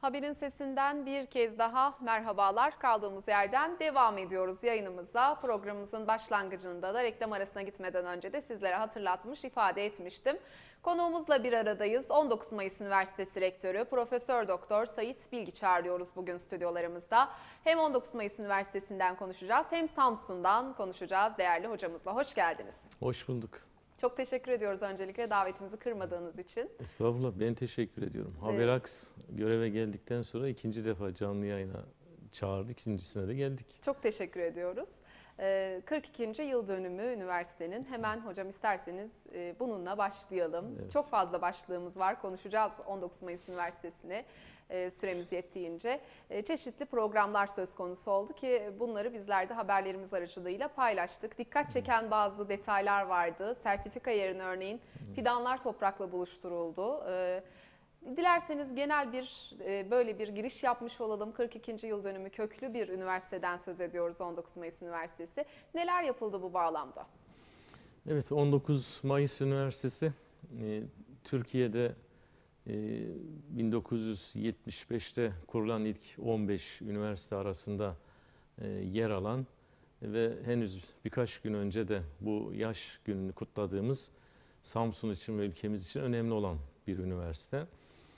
Haberin sesinden bir kez daha merhabalar. Kaldığımız yerden devam ediyoruz yayınımıza. Programımızın başlangıcında da reklam arasına gitmeden önce de sizlere hatırlatmış, ifade etmiştim. Konuğumuzla bir aradayız. 19 Mayıs Üniversitesi Rektörü Profesör Doktor Sait Bilgiç'i ağırlıyoruz bugün stüdyolarımızda. Hem 19 Mayıs Üniversitesi'nden konuşacağız hem Samsun'dan konuşacağız değerli hocamızla. Hoş geldiniz. Hoş bulduk. Çok teşekkür ediyoruz öncelikle davetimizi kırmadığınız için. Estağfurullah, ben teşekkür ediyorum. Haberaks göreve geldikten sonra ikinci defa canlı yayına çağırdı. İkincisine de geldik. Çok teşekkür ediyoruz. 42. yıl dönümü üniversitenin. Hemen hocam isterseniz bununla başlayalım. Evet. Çok fazla başlığımız var. Konuşacağız 19 Mayıs Üniversitesi'ne süremiz yettiğince. Çeşitli programlar söz konusu oldu ki bunları bizler de haberlerimiz aracılığıyla paylaştık. Dikkat çeken bazı detaylar vardı. Sertifika yerine örneğin fidanlar toprakla buluşturuldu. Dilerseniz genel bir böyle bir giriş yapmış olalım. 42. yıl dönümü köklü bir üniversiteden söz ediyoruz 19 Mayıs Üniversitesi. Neler yapıldı bu bağlamda? Evet, 19 Mayıs Üniversitesi Türkiye'de 1975'te kurulan ilk 15 üniversite arasında yer alan ve henüz birkaç gün önce de bu yaş gününü kutladığımız Samsun için ve ülkemiz için önemli olan bir üniversite.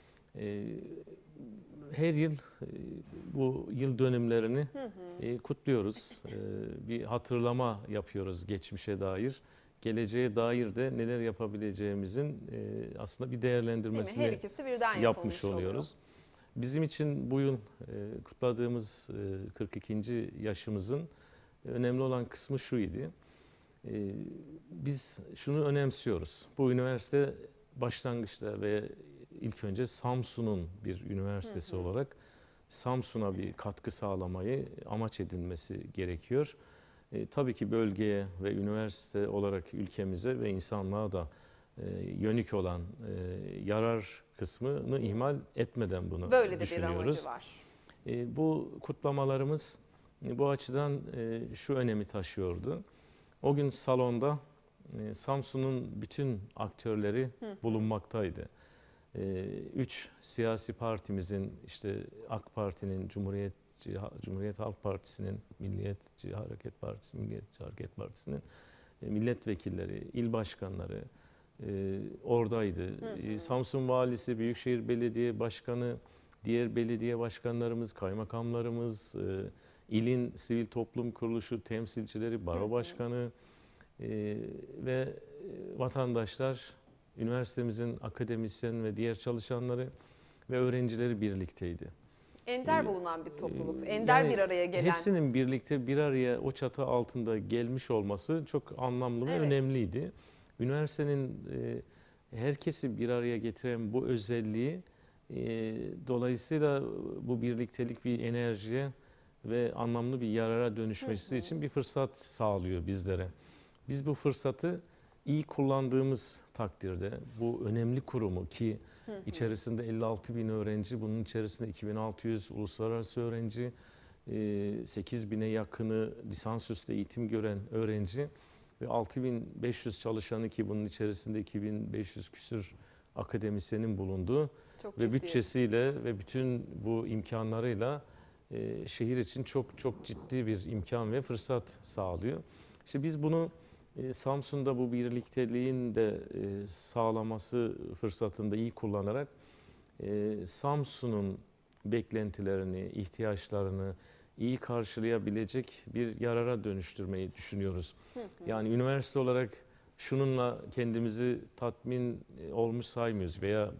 Her yıl bu yıl dönümlerini kutluyoruz. Bir hatırlama yapıyoruz geçmişe dair. Geleceğe dair de neler yapabileceğimizin aslında bir değerlendirmesini her ikisi birden yapmış oluyoruz. Bizim için bu yıl kutladığımız 42. yaşımızın önemli olan kısmı şu idi. Biz şunu önemsiyoruz. Bu üniversite başlangıçta ve ilk önce Samsun'un bir üniversitesi olarak Samsun'a bir katkı sağlamayı amaç edinmesi gerekiyor. Tabii ki bölgeye ve üniversite olarak ülkemize ve insanlığa da yönük olan yarar kısmını ihmal etmeden bunu böyle düşünüyoruz. Böyle de bir amacı var. Bu kutlamalarımız bu açıdan şu önemi taşıyordu. O gün salonda Samsun'un bütün aktörleri bulunmaktaydı. Üç siyasi partimizin, işte AK Parti'nin, Cumhuriyet Halk Partisi'nin, Milliyetçi Hareket Partisi'nin milletvekilleri, il başkanları oradaydı. Samsun Valisi, Büyükşehir Belediye Başkanı, diğer belediye başkanlarımız, kaymakamlarımız, ilin sivil toplum kuruluşu temsilcileri, baro başkanı ve vatandaşlar, üniversitemizin akademisyen ve diğer çalışanları ve öğrencileri birlikteydi. Ender bulunan bir topluluk, ender yani bir araya gelen. Hepsinin birlikte bir araya o çatı altında gelmiş olması çok anlamlı ve önemliydi. Üniversitenin herkesi bir araya getiren bu özelliği dolayısıyla bu birliktelik bir enerjiye ve anlamlı bir yarara dönüşmesi için bir fırsat sağlıyor bizlere. Biz bu fırsatı iyi kullandığımız takdirde bu önemli kurumu ki içerisinde 56.000 öğrenci, bunun içerisinde 2.600 uluslararası öğrenci, 8.000'e yakını lisansüstü eğitim gören öğrenci ve 6.500 çalışanı ki bunun içerisinde 2.500 küsür akademisyenin bulunduğu ve bütçesiyle ve bütün bu imkanlarıyla şehir için çok ciddi bir imkan ve fırsat sağlıyor. İşte biz bunu Samsun'da bu birlikteliğin de sağlaması fırsatında iyi kullanarak Samsun'un beklentilerini, ihtiyaçlarını iyi karşılayabilecek bir yarara dönüştürmeyi düşünüyoruz. Yani üniversite olarak şununla kendimizi tatmin olmuş saymıyoruz veya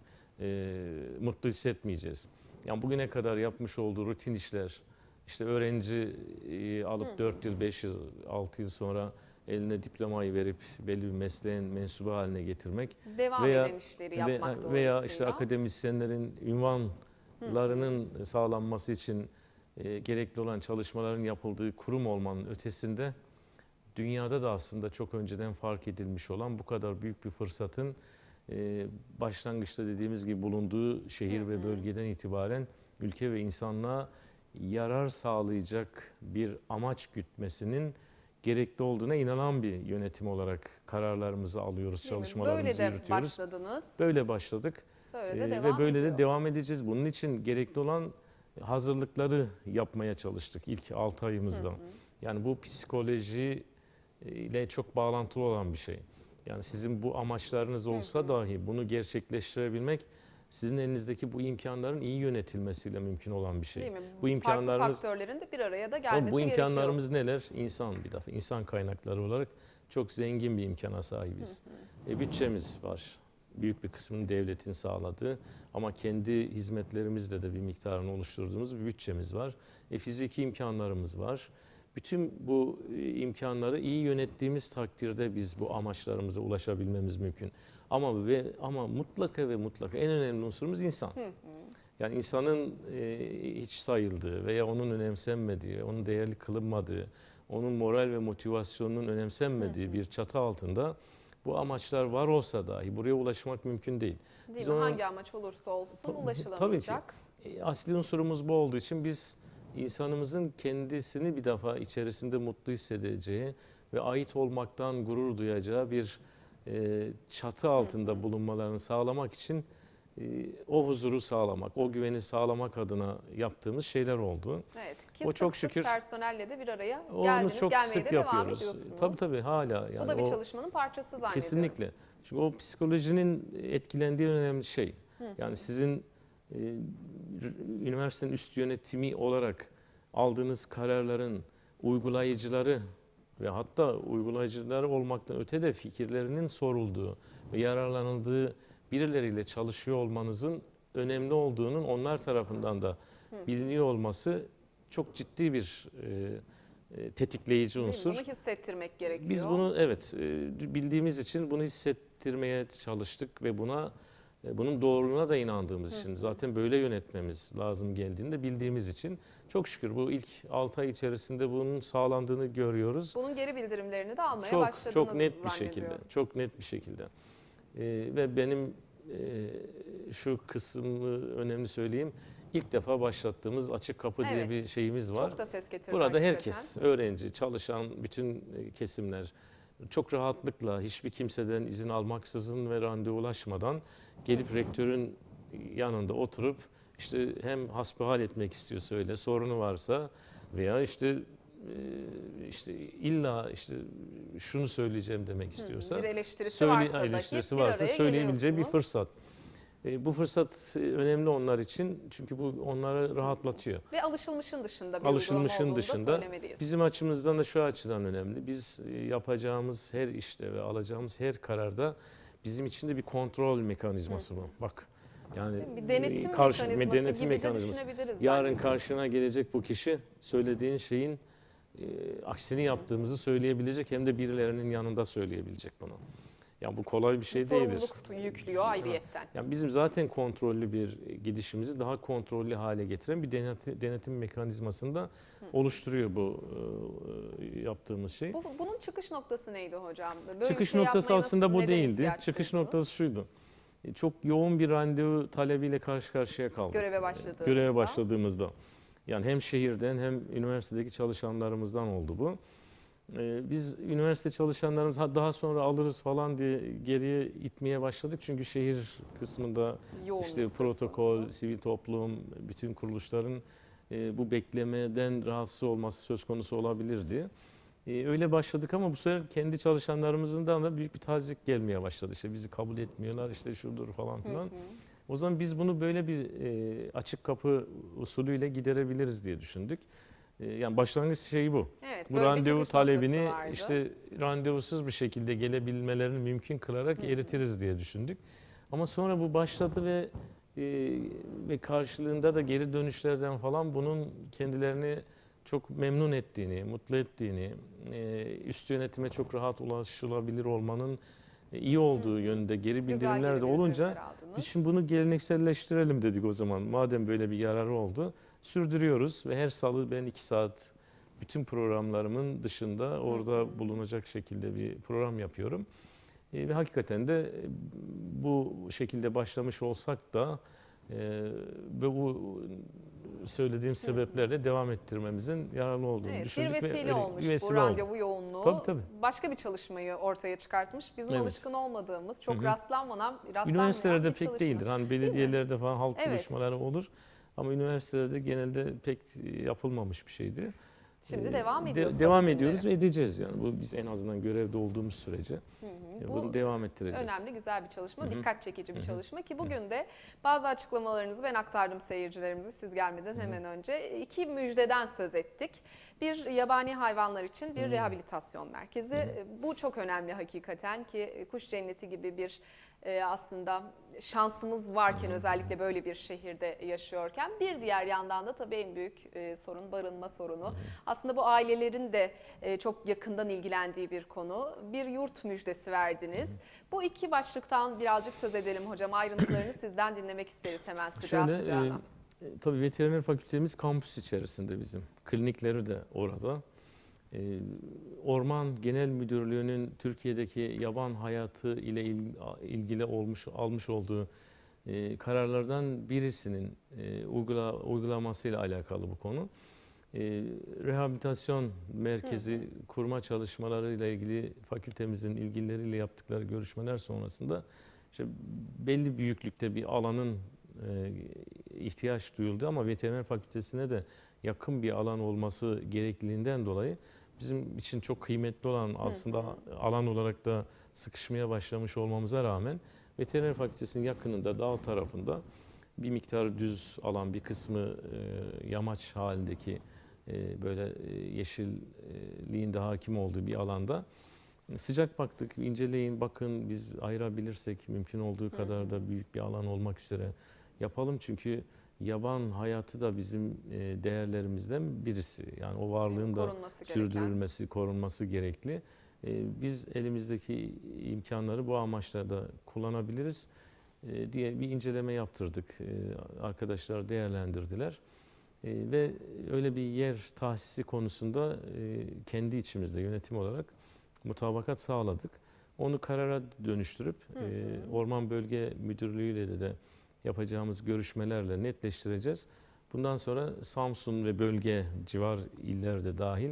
mutlu hissetmeyeceğiz. Yani bugüne kadar yapmış olduğu rutin işler, işte öğrenci alıp 4 yıl, 5 yıl, 6 yıl sonra eline diplomayı verip belli bir mesleğin mensubu haline getirmek devam eden işleri yapmak veya işte akademisyenlerin ünvanlarının sağlanması için gerekli olan çalışmaların yapıldığı kurum olmanın ötesinde dünyada da aslında çok önceden fark edilmiş olan bu kadar büyük bir fırsatın başlangıçta dediğimiz gibi bulunduğu şehir ve bölgeden itibaren ülke ve insanlığa yarar sağlayacak bir amaç gütmesinin gerekli olduğuna inanan bir yönetim olarak kararlarımızı alıyoruz, çalışmalarımızı yürütüyoruz. Böyle de başladınız. Böyle başladık. Böyle de devam Ve böyle ediyor. de devam edeceğiz. Bunun için gerekli olan hazırlıkları yapmaya çalıştık ilk 6 ayımızda. Yani bu psikoloji ile çok bağlantılı olan bir şey. Yani sizin bu amaçlarınız olsa dahi bunu gerçekleştirebilmek sizin elinizdeki bu imkanların iyi yönetilmesiyle mümkün olan bir şey. Değil mi? Bu imkanlarımız, farklı faktörlerin de bir araya da tabii gelmesi bu gerekiyor. imkanlarımız neler? İnsan, bir defa insan kaynakları olarak çok zengin bir imkana sahibiz. Bütçemiz var. Büyük bir kısmını devletin sağladığı ama kendi hizmetlerimizle de bir miktarını oluşturduğumuz bir bütçemiz var. Fiziki imkanlarımız var. Bütün bu imkanları iyi yönettiğimiz takdirde biz bu amaçlarımıza ulaşabilmemiz mümkün. Ama mutlaka ve mutlaka en önemli unsurumuz insan. Yani insanın hiç sayıldığı veya onun önemsenmediği, onun değerli kılınmadığı, onun moral ve motivasyonunun önemsenmediği bir çatı altında bu amaçlar var olsa dahi buraya ulaşmak mümkün değil. Değil mi? Hangi amaç olursa olsun ulaşılamayacak. Tabii ki. Asli unsurumuz bu olduğu için biz insanımızın kendisini bir defa içerisinde mutlu hissedeceği ve ait olmaktan gurur duyacağı bir çatı altında bulunmalarını sağlamak için o huzuru sağlamak, o güveni sağlamak adına yaptığımız şeyler oldu. Evet. Ki O sık çok sık şükür personelle de bir araya onu geldiniz, çok gelmeye sık de devam yapıyoruz. ediyorsunuz. Tabii hala. Yani bu da bir çalışmanın parçası zannediyorum. kesinlikle. Çünkü o psikolojinin etkilendiği önemli şey. Yani sizin üniversitenin üst yönetimi olarak aldığınız kararların uygulayıcıları ve hatta uygulayıcıları olmaktan öte de fikirlerinin sorulduğu ve yararlanıldığı birileriyle çalışıyor olmanızın önemli olduğunun onlar tarafından da biliniyor olması çok ciddi bir tetikleyici unsur. Bunu hissettirmek gerekiyor. Biz bunu bildiğimiz için bunu hissettirmeye çalıştık ve bunun doğruluğuna da inandığımız için zaten böyle yönetmemiz lazım geldiğini de bildiğimiz için çok şükür bu ilk 6 ay içerisinde bunun sağlandığını görüyoruz. Bunun geri bildirimlerini de almaya başladınız Çok net bir zannediyorum. şekilde. Çok net bir şekilde. Ve benim şu kısmı önemli söyleyeyim. İlk defa başlattığımız açık kapı diye bir şeyimiz var. Çok da ses getirdi Burada hakikaten. herkes, öğrenci, çalışan bütün kesimler çok rahatlıkla hiçbir kimseden izin almaksızın ve randevulaşmadan gelip rektörün yanında oturup işte hem hasbihal etmek istiyorsa öyle sorunu varsa veya işte illa şunu söyleyeceğim demek istiyorsa bir eleştirisi varsa söyleyebileceği bir fırsat. Bu fırsat önemli onlar için çünkü bu onları rahatlatıyor. Ve alışılmışın dışında bir Alışılmışın uygulama olduğunu da dışında söylemeliyiz. bizim açımızdan da şu açıdan önemli. Biz yapacağımız her işte ve alacağımız her kararda bizim için de bir kontrol mekanizması bu. Bak. Yani bir denetim mekanizması gibi de düşünebiliriz. Yarın karşına gelecek bu kişi söylediğin şeyin aksini yaptığımızı söyleyebilecek hem de birilerinin yanında söyleyebilecek bunu. Yani bu kolay bir şey değildir. Sorumluluk yüklüyor ayrıyetten. Yani bizim zaten kontrollü bir gidişimizi daha kontrollü hale getiren bir denetim mekanizmasını da oluşturuyor bu yaptığımız şey. Bunun çıkış noktası neydi hocam? Böyle çıkış bir şey noktası aslında bu değildi. Çıkış Çıkış noktası şuydu. Çok yoğun bir randevu talebiyle karşı karşıya kaldık. Göreve başladığımızda. Yani hem şehirden hem üniversitedeki çalışanlarımızdan oldu bu. Biz üniversite çalışanlarımız daha sonra alırız falan diye geriye itmeye başladık. Çünkü şehir kısmında protokol, sivil toplum, bütün kuruluşların bu beklemeden rahatsız olması söz konusu olabilirdi. Öyle başladık ama bu sefer kendi çalışanlarımızdan da büyük bir tazyik gelmeye başladı. İşte bizi kabul etmiyorlar, işte şudur falan filan. O zaman biz bunu böyle bir açık kapı usulüyle giderebiliriz diye düşündük. Yani başlangıç şeyi bu. Evet, bu randevu talebini randevusuz bir şekilde gelebilmelerini mümkün kılarak eritiriz diye düşündük. Ama sonra bu başladı ve karşılığında da geri dönüşlerden falan bunun kendilerini çok memnun ettiğini, mutlu ettiğini, üst yönetime çok rahat ulaşılabilir olmanın iyi olduğu yönünde geri bildirimler de olunca biz şimdi bunu gelenekselleştirelim dedik o zaman. Madem böyle bir yararı oldu, sürdürüyoruz ve her salı ben 2 saat bütün programlarımın dışında orada bulunacak şekilde bir program yapıyorum. Ve hakikaten de bu şekilde başlamış olsak da Ve bu söylediğim sebeplerle devam ettirmemizin yararlı olduğunu Evet, düşündük. bir vesile olmuş bir vesile bu oldu. randevu yoğunluğu. Tabii. Başka bir çalışmayı ortaya çıkartmış. Bizim Evet. alışkın olmadığımız, çok rastlanmayan Üniversitelerde bir pek çalışma. değildir. Hani Değil mi? belediyelerde falan halk Evet. buluşmaları olur. Ama üniversitelerde genelde pek yapılmamış bir şeydi. Şimdi devam ediyoruz. Devam ediyoruz ve edeceğiz yani. Bu biz en azından görevde olduğumuz sürece Bu bunu devam ettireceğiz. önemli, güzel bir çalışma, dikkat çekici bir çalışma ki bugün de bazı açıklamalarınızı ben aktardım seyircilerimize siz gelmeden hemen önce. 2 müjdeden söz ettik. Bir, yabani hayvanlar için bir rehabilitasyon merkezi. Bu çok önemli hakikaten ki kuş cenneti gibi bir aslında şansımız varken özellikle böyle bir şehirde yaşıyorken bir diğer yandan da tabii en büyük sorun barınma sorunu. Aslında bu ailelerin de çok yakından ilgilendiği bir konu. Bir yurt müjdesi verdiniz. Bu iki başlıktan birazcık söz edelim hocam. Ayrıntılarını sizden dinlemek isteriz hemen sıcağı sıcağına. Tabii veteriner fakültemiz kampüs içerisinde bizim. Klinikleri de orada. Orman Genel Müdürlüğü'nün Türkiye'deki yaban hayatı ile ilgili almış olduğu kararlardan birisinin uygulamasıyla alakalı bu konu. Rehabilitasyon merkezi kurma çalışmalarıyla ilgili fakültemizin ilgilileriyle yaptıkları görüşmeler sonrasında işte belli büyüklükte bir alanın ihtiyaç duyuldu ama veteriner fakültesine de yakın bir alan olması gerekliliğinden dolayı bizim için çok kıymetli olan aslında alan olarak da sıkışmaya başlamış olmamıza rağmen veteriner fakültesinin yakınında dağ tarafında bir miktar düz alan bir kısmı yamaç halindeki böyle yeşilliğin de hakim olduğu bir alanda sıcak baktık, inceleyin, bakın biz ayırabilirsek mümkün olduğu kadar da büyük bir alan olmak üzere yapalım. Çünkü yaban hayatı da bizim değerlerimizden birisi. Yani o varlığın da sürdürülmesi, korunması gerekli. Biz elimizdeki imkanları bu amaçlarda kullanabiliriz diye bir inceleme yaptırdık. Arkadaşlar değerlendirdiler. Ve öyle bir yer tahsisi konusunda kendi içimizde yönetim olarak mutabakat sağladık. Onu karara dönüştürüp Orman Bölge Müdürlüğü ile de yapacağımız görüşmelerle netleştireceğiz. Bundan sonra Samsun ve bölge civar iller de dahil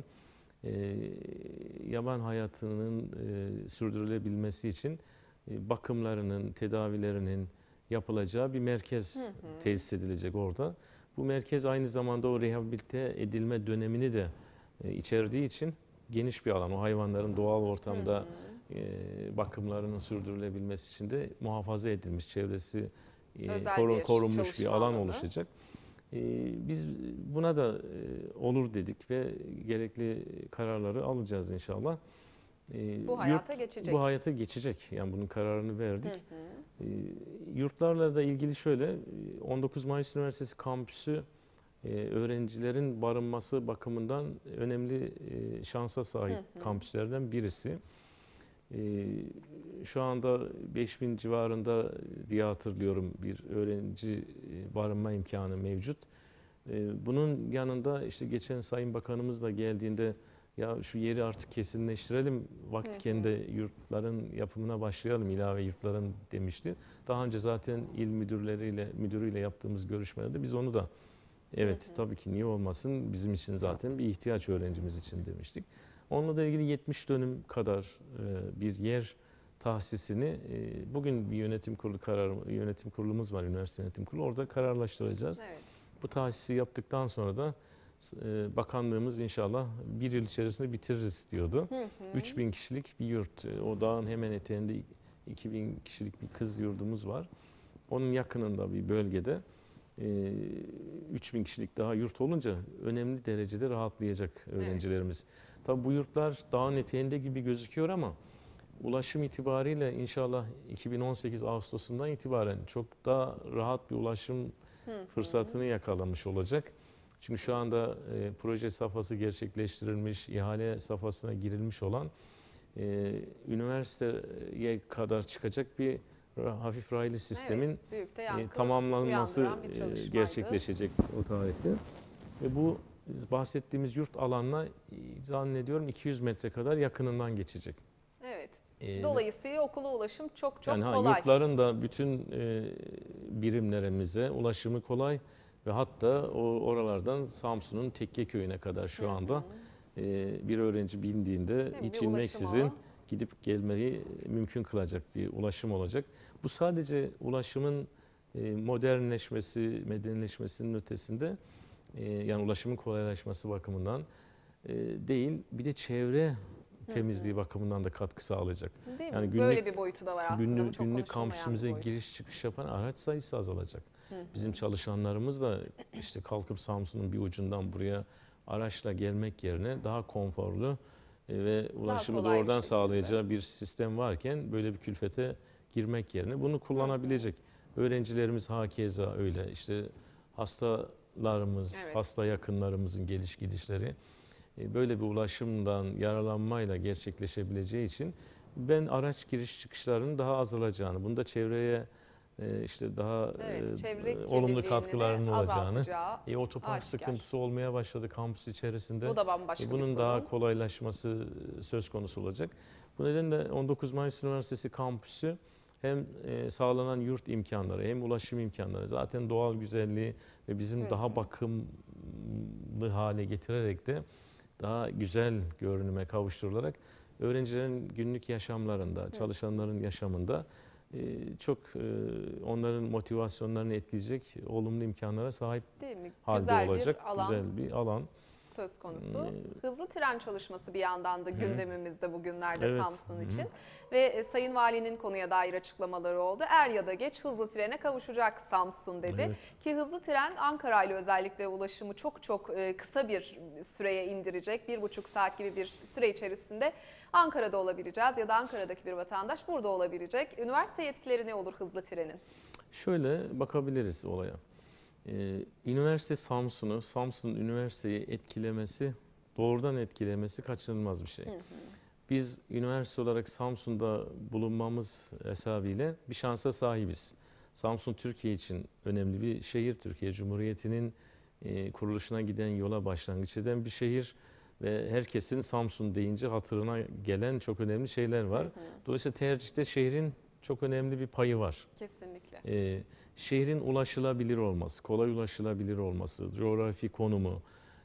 yaban hayatının sürdürülebilmesi için bakımlarının, tedavilerinin yapılacağı bir merkez tesis edilecek orada. Bu merkez aynı zamanda o rehabilite edilme dönemini de içerdiği için geniş bir alan. O hayvanların doğal ortamda bakımlarının sürdürülebilmesi için de muhafaza edilmiş, çevresi korunmuş bir alan oluşacak. Biz buna da olur dedik ve gerekli kararları alacağız inşallah. Bu hayata geçecek. Bu hayata geçecek. Yani bunun kararını verdik. Yurtlarla da ilgili şöyle, 19 Mayıs Üniversitesi kampüsü öğrencilerin barınması bakımından önemli şansa sahip kampüslerden birisi. Şu anda 5000 civarında diye hatırlıyorum bir öğrenci barınma imkanı mevcut. Bunun yanında işte geçen Sayın Bakanımız da geldiğinde ya şu yeri artık kesinleştirelim, vaktiken de yurtların yapımına başlayalım, ilave yurtların demişti. Daha önce zaten il müdürüyle yaptığımız görüşmelerde biz onu da evet tabii ki niye olmasın, bizim için zaten bir ihtiyaç öğrencimiz için demiştik. Onunla da ilgili 70 dönüm kadar bir yer tahsisini bugün bir yönetim kurulumuz var, üniversite yönetim kurulu, orada kararlaştıracağız. Evet. Bu tahsisi yaptıktan sonra da bakanlığımız inşallah bir yıl içerisinde bitiririz diyordu. 3000 kişilik bir yurt. O dağın hemen eteğinde 2000 kişilik bir kız yurdumuz var. Onun yakınında bir bölgede 3000 kişilik daha yurt olunca önemli derecede rahatlayacak öğrencilerimiz. Evet. Tabii bu yurtlar dağın eteğinde gibi gözüküyor ama ulaşım itibariyle inşallah 2018 Ağustos'undan itibaren çok daha rahat bir ulaşım fırsatını yakalamış olacak. Çünkü şu anda proje safhası gerçekleştirilmiş, ihale safhasına girilmiş olan üniversiteye kadar çıkacak bir hafif raylı sistemin tamamlanması gerçekleşecek o tarihte. Ve bu bahsettiğimiz yurt alanına zannediyorum 200 metre kadar yakınından geçecek. Evet. Dolayısıyla okula ulaşım çok yani kolay. yurtların da bütün birimlerimize ulaşımı kolay ve hatta oralardan Samsun'un Tekkeköy'üne kadar şu anda bir öğrenci bindiğinde hiç inmeksizin gidip gelmeyi mümkün kılacak bir ulaşım olacak. Bu sadece ulaşımın modernleşmesi, medenileşmesinin ötesinde yani ulaşımın kolaylaşması bakımından değil, bir de çevre temizliği bakımından da katkı sağlayacak. Değil yani mi? Böyle bir boyutu da var aslında. Bu çok günlük konuşulmayan kampüsümüze bir boyut. giriş çıkış yapan araç sayısı azalacak. Bizim çalışanlarımız da işte kalkıp Samsun'un bir ucundan buraya araçla gelmek yerine daha konforlu ve ulaşımı doğrudan sağlayacağı bir sistem varken böyle bir külfete girmek yerine bunu kullanabilecek. Öğrencilerimiz hakeza öyle. İşte hastalarımız, hasta yakınlarımızın geliş gidişleri böyle bir ulaşımdan yararlanmayla gerçekleşebileceği için ben araç giriş çıkışlarının daha azalacağını, bunda çevreye işte daha olumlu katkılarının olacağını, otopark sıkıntısı olmaya başladı kampüs içerisinde. Bu da bambaşka bunun bir daha sorun. kolaylaşması söz konusu olacak. Bu nedenle 19 Mayıs Üniversitesi kampüsü hem sağlanan yurt imkanları hem ulaşım imkanları zaten doğal güzelliği ve bizim daha bakımlı hale getirerek de daha güzel görünüme kavuşturularak öğrencilerin günlük yaşamlarında, çalışanların yaşamında çok onların motivasyonlarını etkileyecek olumlu imkanlara sahip halde olacak güzel bir alan söz konusu. Hızlı tren çalışması bir yandan da gündemimizde bugünlerde Samsun için. Ve Sayın Valinin konuya dair açıklamaları oldu. Er ya da geç hızlı trene kavuşacak Samsun dedi. Ki hızlı tren Ankara ile özellikle ulaşımı çok kısa bir süreye indirecek. 1,5 saat gibi bir süre içerisinde Ankara'da olabileceğiz ya da Ankara'daki bir vatandaş burada olabilecek. Üniversite yetkileri ne olur hızlı trenin? Şöyle bakabiliriz olaya. Üniversite Samsun üniversiteyi etkilemesi, doğrudan etkilemesi kaçınılmaz bir şey. Biz üniversite olarak Samsun'da bulunmamız hesabıyla bir şansa sahibiz. Samsun Türkiye için önemli bir şehir. Türkiye Cumhuriyeti'nin kuruluşuna giden yola başlangıç eden bir şehir ve herkesin Samsun deyince hatırına gelen çok önemli şeyler var. Dolayısıyla tercihte şehrin çok önemli bir payı var. Kesinlikle. Şehrin ulaşılabilir olması, kolay ulaşılabilir olması, coğrafi konumu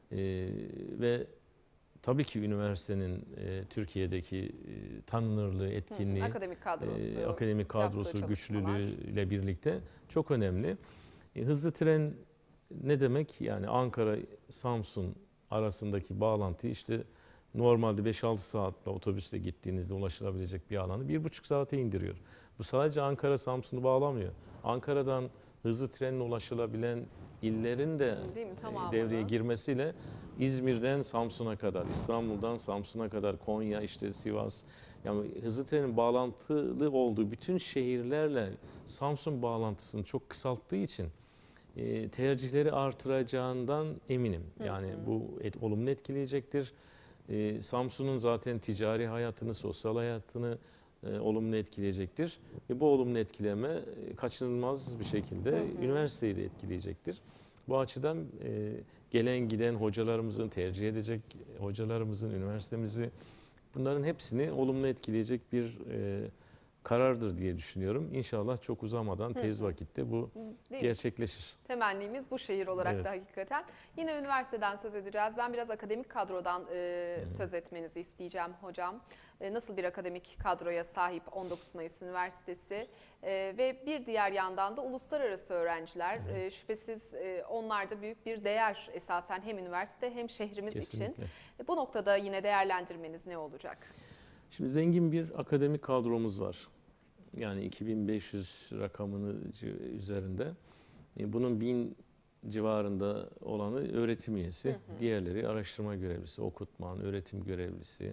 ve tabii ki üniversitenin Türkiye'deki tanınırlığı, etkinliği, akademik kadrosu güçlülüğüyle birlikte çok önemli. Hızlı tren ne demek? Yani Ankara-Samsun arasındaki bağlantı işte normalde 5-6 saatle otobüsle gittiğinizde ulaşılabilecek bir alanı 1,5 saate indiriyor. Bu sadece Ankara-Samsun'u bağlamıyor. Ankara'dan hızlı trenle ulaşılabilen illerin de devreye girmesiyle İzmir'den Samsun'a kadar, İstanbul'dan Samsun'a kadar, Konya, işte Sivas, yani hızlı trenin bağlantılı olduğu bütün şehirlerle Samsun bağlantısını çok kısalttığı için tercihleri artıracağından eminim. Yani bu olumlu etkileyecektir. Samsun'un zaten ticari hayatını, sosyal hayatını olumlu etkileyecektir. Ve bu olumlu etkileme kaçınılmaz bir şekilde üniversiteyi de etkileyecektir. Bu açıdan gelen giden hocalarımızın, tercih edecek hocalarımızın, üniversitemizi bunların hepsini olumlu etkileyecek bir karardır diye düşünüyorum. İnşallah çok uzamadan tez vakitte bu gerçekleşir. Temennimiz bu şehir olarak da hakikaten. Yine üniversiteden söz edeceğiz. Ben biraz akademik kadrodan söz etmenizi isteyeceğim hocam. Nasıl bir akademik kadroya sahip 19 Mayıs Üniversitesi ve bir diğer yandan da uluslararası öğrenciler. Şüphesiz onlar da büyük bir değer esasen hem üniversite hem şehrimiz için. Bu noktada yine değerlendirmeniz ne olacak? Şimdi zengin bir akademik kadromuz var. Yani 2500 rakamını üzerinde. Bunun 1000 civarında olanı öğretim üyesi. Diğerleri araştırma görevlisi, okutman, öğretim görevlisi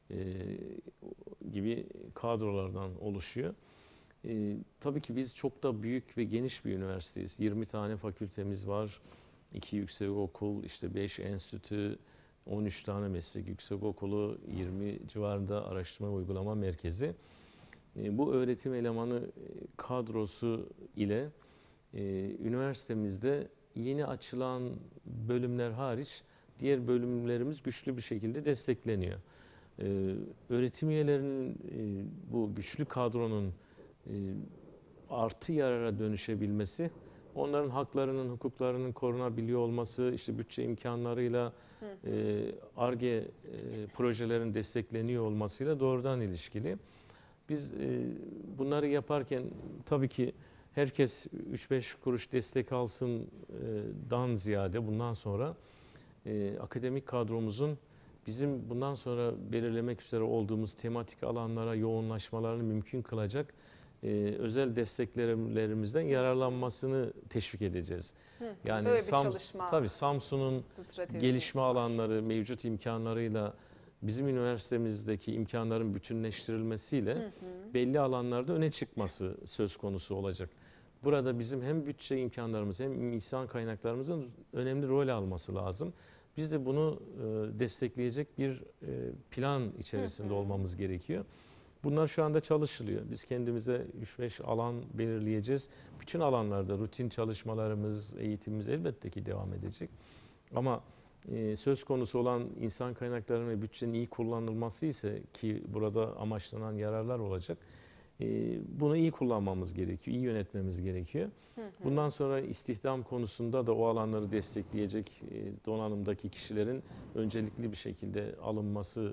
gibi kadrolardan oluşuyor. Tabii ki biz çok da büyük ve geniş bir üniversiteyiz. 20 tane fakültemiz var. 2 yüksekokul, işte 5 enstitü, 13 tane meslek yüksekokulu, 20 civarında araştırma ve uygulama merkezi. Bu öğretim elemanı kadrosu ile üniversitemizde yeni açılan bölümler hariç diğer bölümlerimiz güçlü bir şekilde destekleniyor. Öğretim üyelerinin bu güçlü kadronun artı yarara dönüşebilmesi, onların haklarının, hukuklarının korunabiliyor olması, işte bütçe imkanlarıyla Ar-Ge projelerin destekleniyor olmasıyla doğrudan ilişkili. Biz bunları yaparken tabii ki herkes 3-5 kuruş destek alsından ziyade bundan sonra akademik kadromuzun bizim bundan sonra belirlemek üzere olduğumuz tematik alanlara yoğunlaşmalarını mümkün kılacak özel desteklerimizden yararlanmasını teşvik edeceğiz. Yani böyle bir çalışma tabii Samsun'un gelişme alanları, mevcut imkanlarıyla bizim üniversitemizdeki imkanların bütünleştirilmesiyle belli alanlarda öne çıkması söz konusu olacak. Burada bizim hem bütçe imkanlarımız hem insan kaynaklarımızın önemli rol alması lazım. Biz de bunu destekleyecek bir plan içerisinde olmamız gerekiyor. Bunlar şu anda çalışılıyor. Biz kendimize 3-5 alan belirleyeceğiz. Bütün alanlarda rutin çalışmalarımız, eğitimimiz elbette ki devam edecek. Ama söz konusu olan insan kaynaklarının ve bütçenin iyi kullanılması ise, ki burada amaçlanan yararlar olacak, bunu iyi kullanmamız gerekiyor, iyi yönetmemiz gerekiyor. Bundan sonra istihdam konusunda da o alanları destekleyecek donanımdaki kişilerin öncelikli bir şekilde alınması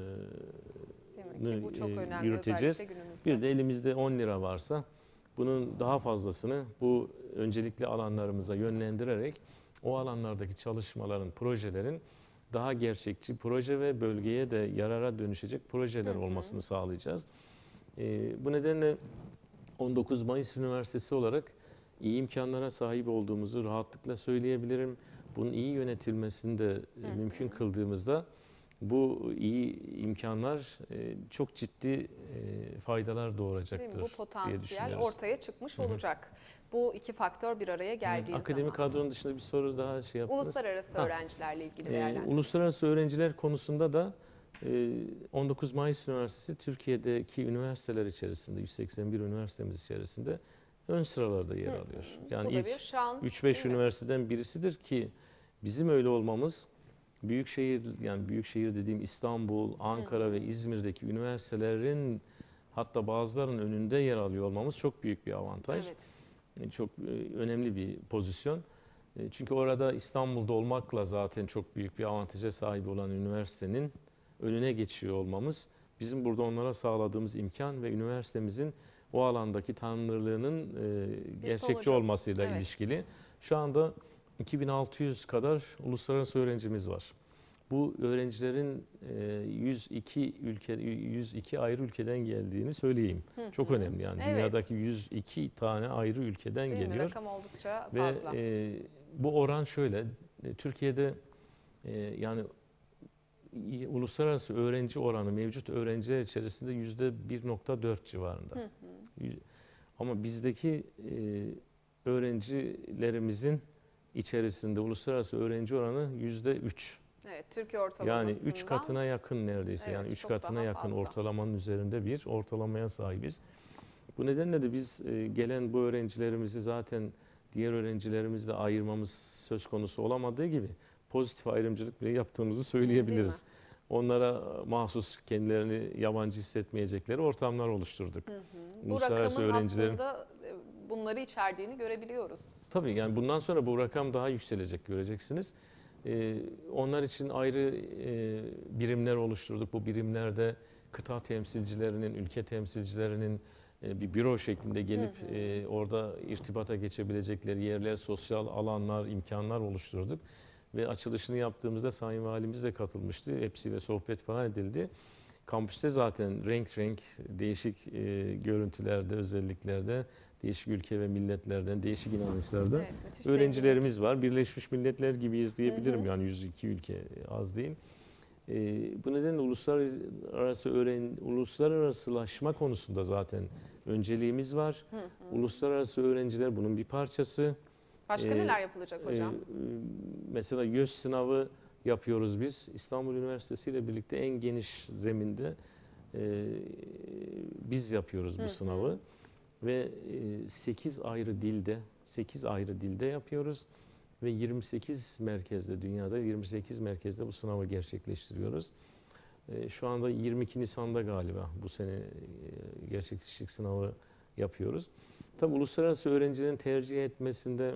bu çok önemli, yürüteceğiz. Bir de elimizde 10 lira varsa bunun daha fazlasını bu öncelikli alanlarımıza yönlendirerek o alanlardaki çalışmaların, projelerin daha gerçekçi proje ve bölgeye de yarara dönüşecek projeler olmasını sağlayacağız. Bu nedenle 19 Mayıs Üniversitesi olarak iyi imkanlara sahip olduğumuzu rahatlıkla söyleyebilirim. Bunun iyi yönetilmesini de mümkün kıldığımızda bu iyi imkanlar çok ciddi faydalar doğuracaktır. Bu potansiyel ortaya çıkmış olacak. Bu iki faktör bir araya geldiği zaman. Akademik kadronun dışında bir soru daha yaptınız. Uluslararası öğrencilerle ilgili değerlendirme. Uluslararası öğrenciler konusunda da 19 Mayıs Üniversitesi Türkiye'deki üniversiteler içerisinde, 181 üniversitemiz içerisinde ön sıralarda yer alıyor. Yani ilk 3-5 üniversiteden birisidir ki bizim öyle olmamız, büyükşehir, yani büyükşehir dediğim İstanbul, Ankara ve İzmir'deki üniversitelerin hatta bazılarının önünde yer alıyor olmamız çok büyük bir avantaj. Evet. Çok önemli bir pozisyon. Çünkü orada İstanbul'da olmakla zaten çok büyük bir avantaja sahip olan üniversitenin önüne geçiyor olmamız, bizim burada onlara sağladığımız imkan ve üniversitemizin o alandaki tanınırlığının gerçekçi olmasıyla ilişkili. Şu anda 2600 kadar uluslararası öğrencimiz var. Bu öğrencilerin 102 ayrı ülkeden geldiğini söyleyeyim. Çok önemli yani. Evet. Dünyadaki 102 tane ayrı ülkeden geliyor. Rakam oldukça fazla. Ve bu oran şöyle. Türkiye'de yani uluslararası öğrenci oranı mevcut öğrenciler içerisinde %1.4 civarında. Ama bizdeki öğrencilerimizin içerisinde uluslararası öğrenci oranı %3. Evet, Türkiye ortalamasından. Yani 3 katına yakın neredeyse. Evet, yani 3 katına yakın fazla. Ortalamanın üzerinde bir ortalamaya sahibiz. Bu nedenle de biz gelen bu öğrencilerimizi zaten diğer öğrencilerimizle ayırmamız söz konusu olamadığı gibi pozitif ayrımcılık bile yaptığımızı söyleyebiliriz. Onlara mahsus kendilerini yabancı hissetmeyecekleri ortamlar oluşturduk. Bu rakamın aslında bunları içerdiğini görebiliyoruz. Tabii yani bundan sonra bu rakam daha yükselecek, göreceksiniz. Onlar için ayrı birimler oluşturduk. Bu birimlerde kıta temsilcilerinin, ülke temsilcilerinin bir büro şeklinde gelip orada irtibata geçebilecekleri yerler, sosyal alanlar, imkanlar oluşturduk. Ve açılışını yaptığımızda Sayın Valimiz de katılmıştı. Hepsiyle sohbet falan edildi. Kampüste zaten renk renk değişik görüntülerde, özelliklerde, değişik ülke ve milletlerden, değişik inanışlarda öğrencilerimiz var. Birleşmiş Milletler gibiyiz diyebilirim. Yani 102 ülke az değil. Bu nedenle uluslararasılaşma konusunda zaten önceliğimiz var. Uluslararası öğrenciler bunun bir parçası. Başka neler yapılacak hocam? Mesela YÖS sınavı yapıyoruz biz. İstanbul Üniversitesi ile birlikte en geniş zeminde biz yapıyoruz bu sınavı. Ve 8 ayrı dilde yapıyoruz ve 28 merkezde, dünyada 28 merkezde bu sınavı gerçekleştiriyoruz. Şu anda 22 Nisan'da galiba bu sene gerçekleşik sınavı yapıyoruz. Tabii uluslararası öğrencilerin tercih etmesinde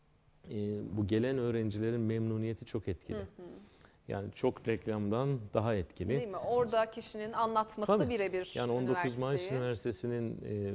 bu gelen öğrencilerin memnuniyeti çok etkili. Yani çok reklamdan daha etkili. Değil mi? Orada kişinin anlatması Tabii. birebir Yani 19 Mayıs Üniversitesi'nin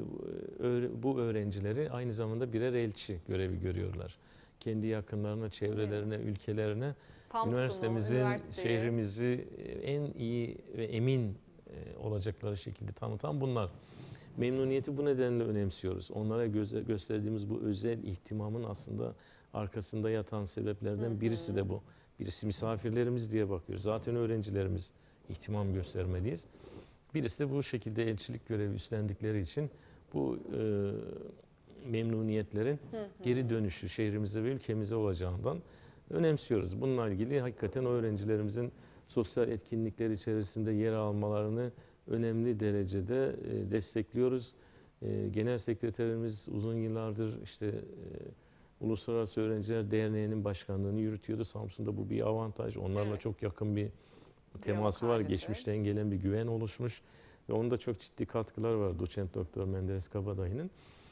bu öğrencileri aynı zamanda birer elçi görevi görüyorlar. Kendi yakınlarına, çevrelerine, ülkelerine üniversitemizin, şehrimizi en iyi ve emin olacakları şekilde tanıtan bunlar. Memnuniyeti bu nedenle önemsiyoruz. Onlara gösterdiğimiz bu özel ihtimamın aslında arkasında yatan sebeplerden birisi de bu. Birisi misafirlerimiz diye bakıyoruz. Zaten öğrencilerimiz ihtimam göstermeliyiz. Birisi de bu şekilde elçilik görevi üstlendikleri için bu memnuniyetlerin geri dönüşü şehrimize ve ülkemize olacağından önemsiyoruz. Bununla ilgili hakikaten öğrencilerimizin sosyal etkinlikler içerisinde yer almalarını önemli derecede destekliyoruz. Genel Sekreterimiz uzun yıllardır işte Uluslararası Öğrenciler Derneği'nin başkanlığını yürütüyordu. Samsun'da bu bir avantaj. Onlarla çok yakın bir teması var. Geçmişten gelen bir güven oluşmuş ve onun da çok ciddi katkılar var Doçent Doktor Menderes Kabadayı'nın.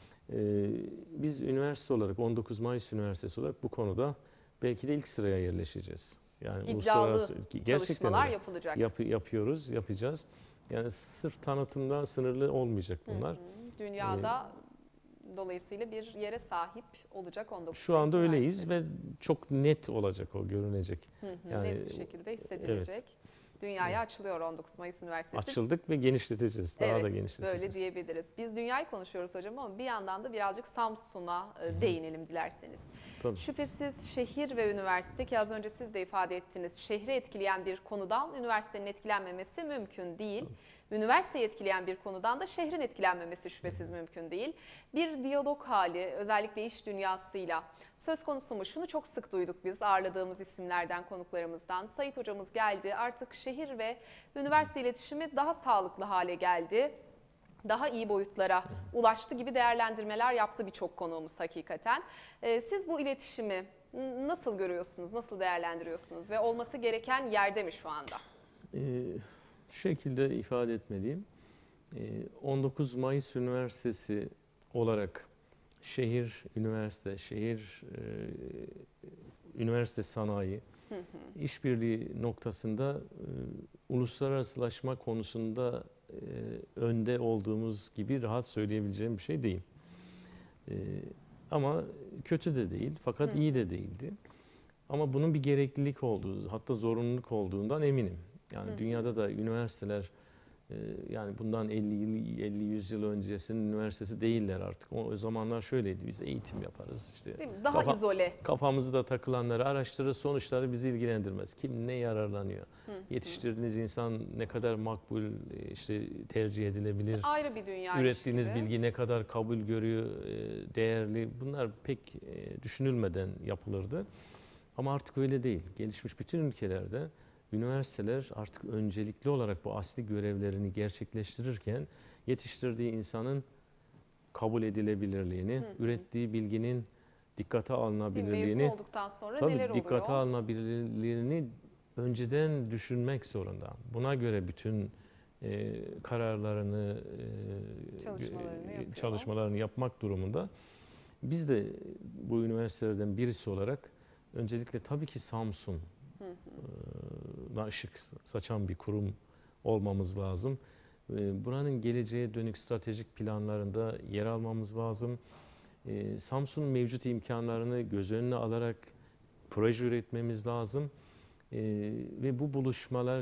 Biz üniversite olarak 19 Mayıs Üniversitesi olarak bu konuda belki de ilk sıraya yerleşeceğiz. Yani İddialı çalışmalar yapılacak. Yapıyoruz, yapacağız. Yani sırf tanıtımda sınırlı olmayacak bunlar. Dünyada dolayısıyla bir yere sahip olacak 19 Şu anda öyleyiz ve çok net olacak o, görünecek. Yani, net bir şekilde hissedilecek. Evet. Dünyaya açılıyor 19 Mayıs Üniversitesi. Açıldık ve genişleteceğiz. Daha da genişleteceğiz. Böyle diyebiliriz. Biz dünyayı konuşuyoruz hocam ama bir yandan da birazcık Samsun'a değinelim dilerseniz. Tabii. Şüphesiz şehir ve üniversite, ki az önce siz de ifade ettiniz, şehri etkileyen bir konudan üniversitenin etkilenmemesi mümkün değil. Tabii. Üniversiteyi etkileyen bir konudan da şehrin etkilenmemesi şüphesiz mümkün değil. Bir diyalog hali, özellikle iş dünyasıyla söz konusu mu? Şunu çok sık duyduk biz ağırladığımız isimlerden, konuklarımızdan. Sait hocamız geldi, artık şehir ve üniversite iletişimi daha sağlıklı hale geldi. Daha iyi boyutlara ulaştı gibi değerlendirmeler yaptı birçok konuğumuz hakikaten. Siz bu iletişimi nasıl görüyorsunuz, nasıl değerlendiriyorsunuz ve olması gereken yerde mi şu anda? Şu şekilde ifade etmeliyim. 19 Mayıs Üniversitesi olarak şehir, üniversite, üniversite sanayi, işbirliği noktasında uluslararasılaşma konusunda önde olduğumuz gibi rahat söyleyebileceğim bir şey değil. Ama kötü de değil, fakat iyi de değildi. Ama bunun bir gereklilik olduğu, hatta zorunluluk olduğundan eminim. Yani dünyada da üniversiteler yani bundan 50-100 yıl öncesinin üniversitesi değiller artık. O zamanlar şöyleydi, biz eğitim yaparız. İşte daha izole. Kafamızı da takılanları araştırır, sonuçları bizi ilgilendirmez. Kim ne yararlanıyor? Yetiştirdiğiniz insan ne kadar makbul, işte tercih edilebilir? Ayrı bir dünya. Ürettiğiniz bilgi ne kadar kabul görüyor, değerli? Bunlar pek düşünülmeden yapılırdı. Ama artık öyle değil. Gelişmiş bütün ülkelerde üniversiteler artık öncelikli olarak bu asli görevlerini gerçekleştirirken yetiştirdiği insanın kabul edilebilirliğini, ürettiği bilginin dikkate alınabilirliğini, mezun olduktan sonra neler oluyor? Dikkate alınabilirliğini önceden düşünmek zorunda. Buna göre bütün kararlarını, çalışmalarını yapmak durumunda. Biz de bu üniversitelerden birisi olarak öncelikle tabii ki Samsun'a ışık saçan bir kurum olmamız lazım. Buranın geleceğe dönük stratejik planlarında yer almamız lazım. Samsun'un mevcut imkanlarını göz önüne alarak proje üretmemiz lazım. Ve bu buluşmalar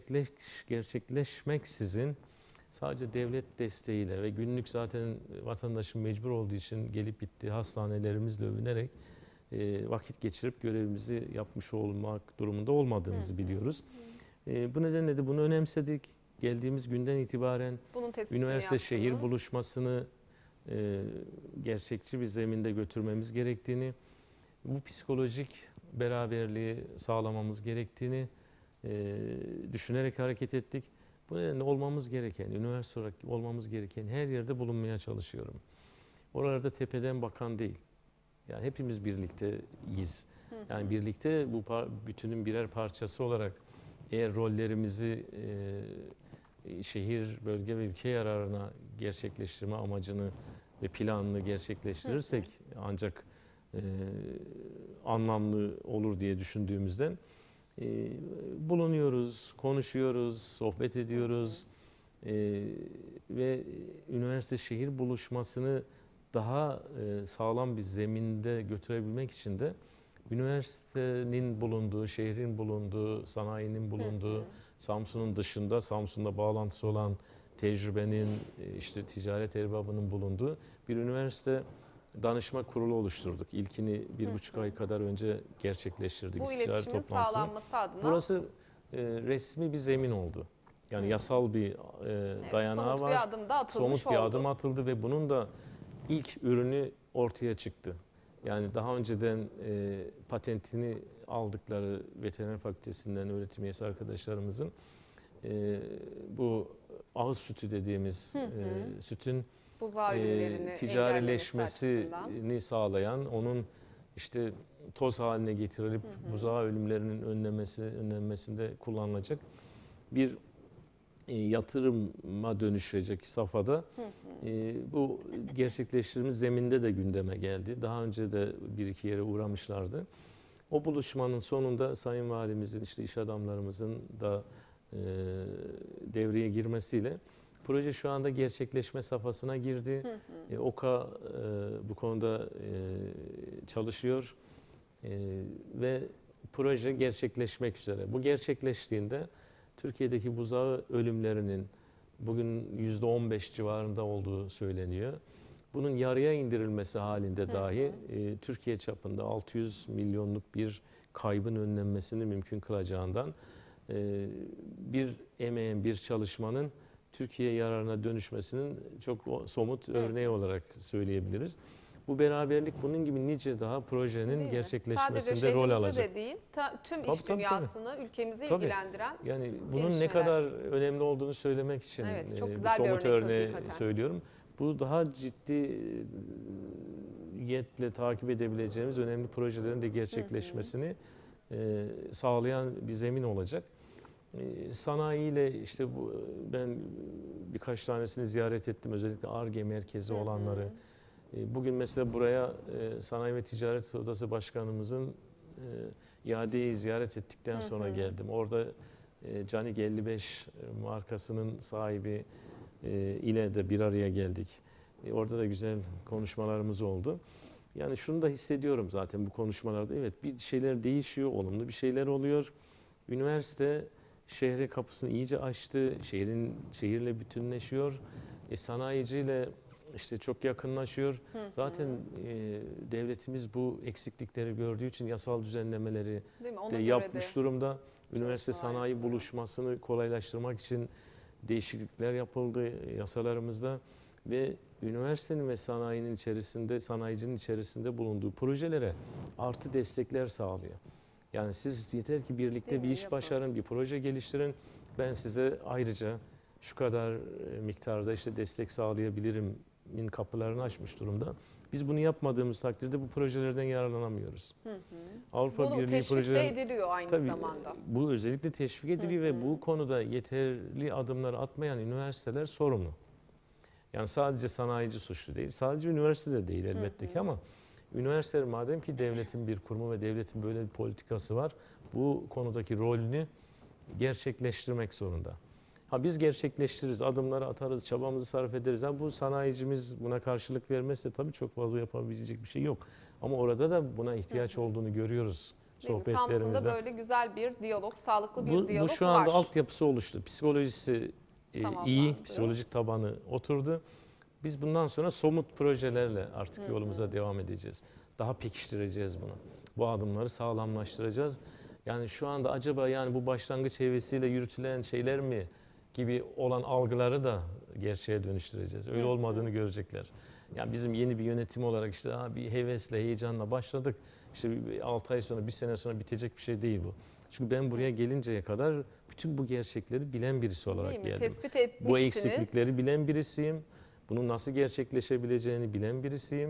gerçekleşmeksizin sadece devlet desteğiyle ve günlük zaten vatandaşın mecbur olduğu için gelip gittiği hastanelerimizle övünerek vakit geçirip görevimizi yapmış olmak durumunda olmadığımızı biliyoruz. Bu nedenle de bunu önemsedik. Geldiğimiz günden itibaren üniversite şehir buluşmasını gerçekçi bir zeminde götürmemiz gerektiğini, bu psikolojik beraberliği sağlamamız gerektiğini düşünerek hareket ettik. Bu nedenle olmamız gereken, üniversite olarak olmamız gereken her yerde bulunmaya çalışıyorum. Oralarda tepeden bakan değil. Yani hepimiz birlikteyiz. Yani birlikte bu bütünün birer parçası olarak eğer rollerimizi şehir, bölge ve ülke yararına gerçekleştirme amacını ve planını gerçekleştirirsek ancak anlamlı olur diye düşündüğümüzden bulunuyoruz, konuşuyoruz, sohbet ediyoruz ve üniversite şehir buluşmasını daha sağlam bir zeminde götürebilmek için de üniversitenin bulunduğu, şehrin bulunduğu, sanayinin bulunduğu, Samsun'un dışında, Samsun'da bağlantısı olan tecrübenin, işte ticaret erbabının bulunduğu bir üniversite danışma kurulu oluşturduk. İlkini 1,5 ay kadar önce gerçekleştirdik. Bu iletişimin sağlanması adına. Burası resmi bir zemin oldu. Yani yasal bir dayanağı var. Somut bir adım da atılmış Somut bir adım atıldı ve bunun da ilk ürünü ortaya çıktı. Yani daha önceden patentini aldıkları veteriner fakültesinden öğretim üyesi arkadaşlarımızın bu ağız sütü dediğimiz sütün ticarileşmesini sağlayan, onun işte toz haline getirilip buzağı ölümlerinin önlenmesinde kullanılacak bir yatırıma dönüşecek safhada bu gerçekleştirdiğimiz zeminde de gündeme geldi. Daha önce de bir iki yere uğramışlardı. O buluşmanın sonunda Sayın Valimizin, işte iş adamlarımızın da devreye girmesiyle proje şu anda gerçekleşme safhasına girdi. OKA bu konuda çalışıyor ve proje gerçekleşmek üzere. Bu gerçekleştiğinde Türkiye'deki buzağı ölümlerinin bugün %15 civarında olduğu söyleniyor. Bunun yarıya indirilmesi halinde dahi Türkiye çapında 600 milyonluk bir kaybın önlenmesini mümkün kılacağından bir emeğin, bir çalışmanın Türkiye yararına dönüşmesinin çok somut örneği olarak söyleyebiliriz. Bu beraberlik bunun gibi nice daha projenin gerçekleşmesinde rol alacak. Sadece de değil, tüm iş dünyasını, ülkemizi ilgilendiren yani bunun ne kadar önemli olduğunu söylemek için çok bu güzel somut örneği hakikaten söylüyorum. Bu daha ciddiyetle takip edebileceğimiz önemli projelerin de gerçekleşmesini sağlayan bir zemin olacak. Sanayiyle işte ben birkaç tanesini ziyaret ettim, özellikle Ar-Ge merkezi olanları. Bugün mesela buraya Sanayi ve Ticaret Odası Başkanımızın iadeyi ziyaret ettikten sonra geldim. Orada Canik 55 markasının sahibi ile de bir araya geldik. Orada da güzel konuşmalarımız oldu. Yani şunu da hissediyorum zaten bu konuşmalarda. Evet, bir şeyler değişiyor, olumlu bir şeyler oluyor. Üniversite şehre kapısını iyice açtı, şehirle bütünleşiyor. Sanayiciyle işte çok yakınlaşıyor. Zaten devletimiz bu eksiklikleri gördüğü için yasal düzenlemeleri de yapmış durumda. Üniversite sanayi buluşmasını kolaylaştırmak için değişiklikler yapıldı yasalarımızda ve üniversitenin ve sanayicinin içerisinde bulunduğu projelere artı destekler sağlıyor. Yani siz yeter ki birlikte bir iş başarın, bir proje geliştirin. Ben size ayrıca şu kadar miktarda işte destek sağlayabilirimin kapılarını açmış durumda. Biz bunu yapmadığımız takdirde bu projelerden yararlanamıyoruz. Avrupa Birliği projeleri ediliyor aynı zamanda. Bu özellikle teşvik ediliyor ve bu konuda yeterli adımları atmayan üniversiteler sorumlu. Yani sadece sanayici suçlu değil, sadece üniversite de değil elbette ki ama üniversiteler madem ki devletin bir kurumu ve devletin böyle bir politikası var, bu konudaki rolünü gerçekleştirmek zorunda. Biz gerçekleştiririz, adımları atarız, çabamızı sarf ederiz. Bu sanayicimiz buna karşılık vermezse tabii çok fazla yapabilecek bir şey yok. Ama orada da buna ihtiyaç olduğunu görüyoruz sohbetlerimizde. Samsun'da böyle güzel bir diyalog, sağlıklı bir diyalog var. Bu şu anda altyapısı oluştu. Psikolojisi iyi, psikolojik tabanı oturdu. Biz bundan sonra somut projelerle artık yolumuza devam edeceğiz. Daha pekiştireceğiz bunu. Bu adımları sağlamlaştıracağız. Yani şu anda acaba yani bu başlangıç hevesiyle yürütülen şeyler mi gibi olan algıları da gerçeğe dönüştüreceğiz. Öyle olmadığını görecekler. Yani bizim yeni bir yönetim olarak işte bir hevesle, heyecanla başladık. İşte 6 ay sonra, 1 sene sonra bitecek bir şey değil bu. Çünkü ben buraya gelinceye kadar bütün bu gerçekleri bilen birisi olarak geldim. Tespit etmiştiniz. Bu eksiklikleri bilen birisiyim. Bunun nasıl gerçekleşebileceğini bilen birisiyim.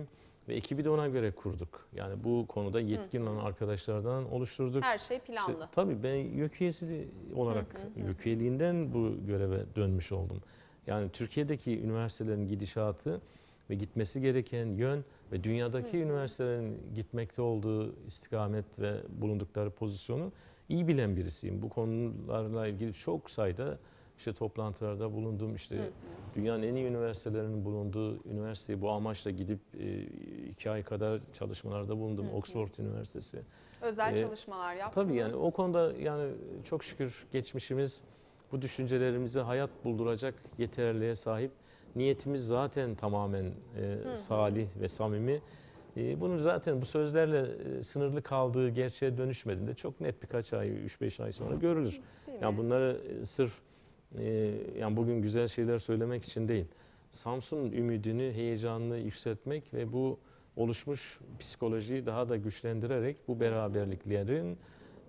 ve ekibi de ona göre kurduk. Yani bu konuda yetkin olan arkadaşlardan oluşturduk. Her şey planlı. İşte, tabii ben YÖK üyesi olarak YÖK üyeliğinden bu göreve dönmüş oldum. Yani Türkiye'deki üniversitelerin gidişatı ve gitmesi gereken yön ve dünyadaki üniversitelerin gitmekte olduğu istikamet ve bulundukları pozisyonu iyi bilen birisiyim. Bu konularla ilgili çok sayıda işte toplantılarda bulundum. İşte dünyanın en iyi üniversitelerinin bulunduğu üniversiteye bu amaçla gidip 2 ay kadar çalışmalarda bulundum. Oxford Üniversitesi. Özel çalışmalar yaptınız. Tabii yani o konuda yani çok şükür geçmişimiz bu düşüncelerimize hayat bulduracak yeterliğe sahip. Niyetimiz zaten tamamen salih ve samimi. Bunu zaten bu sözlerle sınırlı kaldığı gerçeğe dönüşmediğinde çok net birkaç ay, 3-5 ay sonra görülür. Yani bunları sırf yani bugün güzel şeyler söylemek için değil. Samsun'un ümidini, heyecanını yükseltmek ve bu oluşmuş psikolojiyi daha da güçlendirerek bu beraberliklerin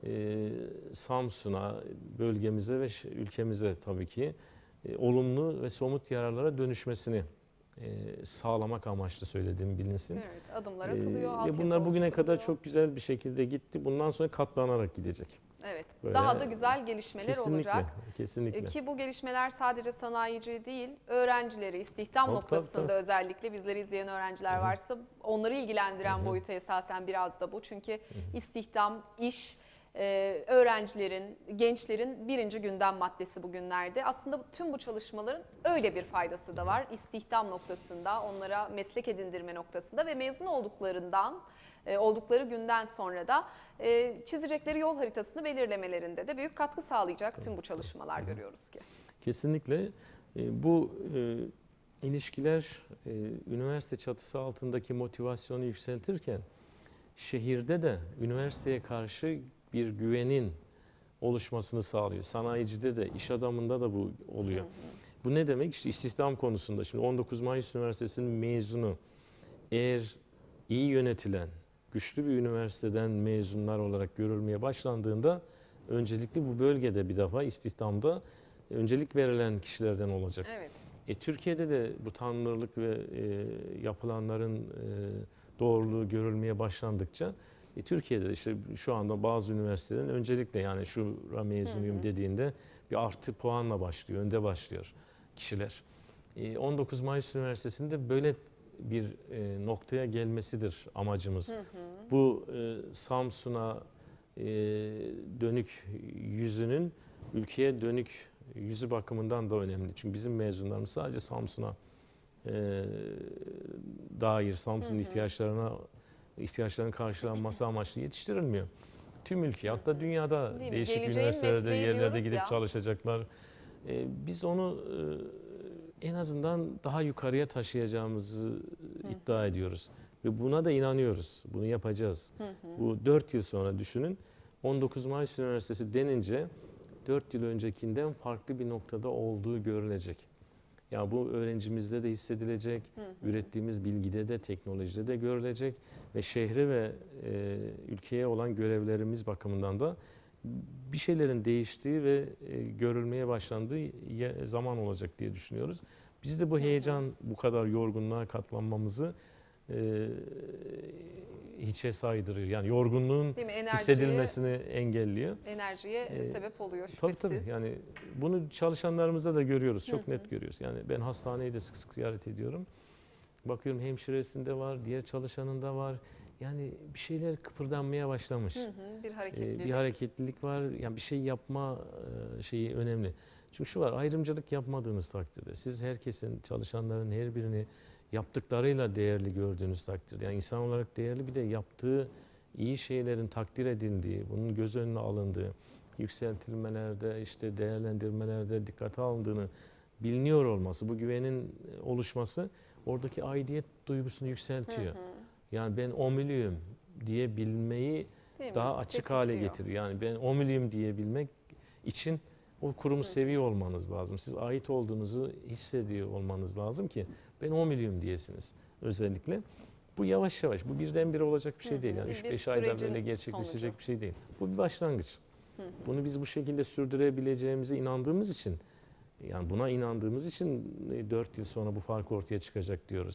Samsun'a, bölgemize ve ülkemize tabii ki olumlu ve somut yararlara dönüşmesini sağlamak amaçlı söylediğim bilinsin. Evet, adımlar atılıyor. Ve bunlar bugüne kadar çok güzel bir şekilde gitti. Bundan sonra katlanarak gidecek. Evet. Böyle, daha da güzel gelişmeler olacak. Kesinlikle. Ki bu gelişmeler sadece sanayici değil, öğrencileri istihdam noktasında tabii. özellikle bizleri izleyen öğrenciler varsa onları ilgilendiren boyutu esasen biraz da bu. Çünkü istihdam, iş, öğrencilerin, gençlerin birinci gündem maddesi bugünlerde. Aslında tüm bu çalışmaların öyle bir faydası da var. İstihdam noktasında, onlara meslek edindirme noktasında ve mezun oldukları günden sonra da çizecekleri yol haritasını belirlemelerinde de büyük katkı sağlayacak tüm bu çalışmalar görüyoruz ki. Kesinlikle bu ilişkiler üniversite çatısı altındaki motivasyonu yükseltirken şehirde de üniversiteye karşı bir güvenin oluşmasını sağlıyor. Sanayicide de, iş adamında da bu oluyor. Bu ne demek? İşte istihdam konusunda. Şimdi 19 Mayıs Üniversitesi'nin mezunu eğer iyi yönetilen, güçlü bir üniversiteden mezunlar olarak görülmeye başlandığında öncelikle bu bölgede bir defa istihdamda öncelik verilen kişilerden olacak. Evet. Türkiye'de de bu tanınırlık ve yapılanların doğruluğu görülmeye başlandıkça Türkiye'de de işte şu anda bazı üniversitelerin öncelikle yani şura mezunuyum dediğinde bir artı puanla başlıyor, önde başlıyor kişiler. 19 Mayıs Üniversitesi'nde böyle bir noktaya gelmesidir amacımız. Bu Samsun'a dönük yüzünün ülkeye dönük yüzü bakımından da önemli. Çünkü bizim mezunlarımız sadece Samsun'a dair, Samsun'un ihtiyaçlarının karşılanması amaçlı yetiştirilmiyor. Tüm ülke, hatta dünyada değişik üniversitelerde, yerlerde gidip çalışacaklar. Biz onu en azından daha yukarıya taşıyacağımızı iddia ediyoruz. Ve buna da inanıyoruz. Bunu yapacağız. Bu 4 yıl sonra düşünün. 19 Mayıs Üniversitesi denince 4 yıl öncekinden farklı bir noktada olduğu görülecek. Yani bu öğrencimizde de hissedilecek, ürettiğimiz bilgide de, teknolojide de görülecek ve şehre ve ülkeye olan görevlerimiz bakımından da bir şeylerin değiştiği ve görülmeye başlandığı zaman olacak diye düşünüyoruz. Biz de bu heyecan, bu kadar yorgunluğa katlanmamızı hiçe saydırıyor. Yani yorgunluğun hissedilmesini engelliyor. Enerjiye sebep oluyor şüphesiz. Tabii yani bunu çalışanlarımızda da görüyoruz. Çok net görüyoruz. Yani ben hastaneyi de sık sık ziyaret ediyorum. Bakıyorum hemşiresinde var, diğer çalışanında var. Yani bir şeyler kıpırdanmaya başlamış. Bir hareketlilik. Bir hareketlilik var. Yani bir şey yapma şeyi önemli. Çünkü şu var, ayrımcılık yapmadığınız takdirde siz herkesin, çalışanların her birini yaptıklarıyla değerli gördüğünüz takdirde, yani insan olarak değerli, bir de yaptığı iyi şeylerin takdir edildiği, bunun göz önüne alındığı, yükseltilmelerde, işte değerlendirmelerde dikkate alındığını biliniyor olması, bu güvenin oluşması oradaki aidiyet duygusunu yükseltiyor. Yani ben omuriliyim diyebilmeyi daha açık hale getiriyor. Yani ben omuriliyim diyebilmek için o kurumu seviyor olmanız lazım. Siz ait olduğunuzu hissediyor olmanız lazım ki ben omuriliyim diyesiniz özellikle. Bu yavaş yavaş, bu birdenbire olacak bir şey değil. Yani 3-5 ayda böyle gerçekleşecek bir şey değil. Bu bir başlangıç. Bunu biz bu şekilde sürdürebileceğimize inandığımız için, yani buna inandığımız için 4 yıl sonra bu fark ortaya çıkacak diyoruz.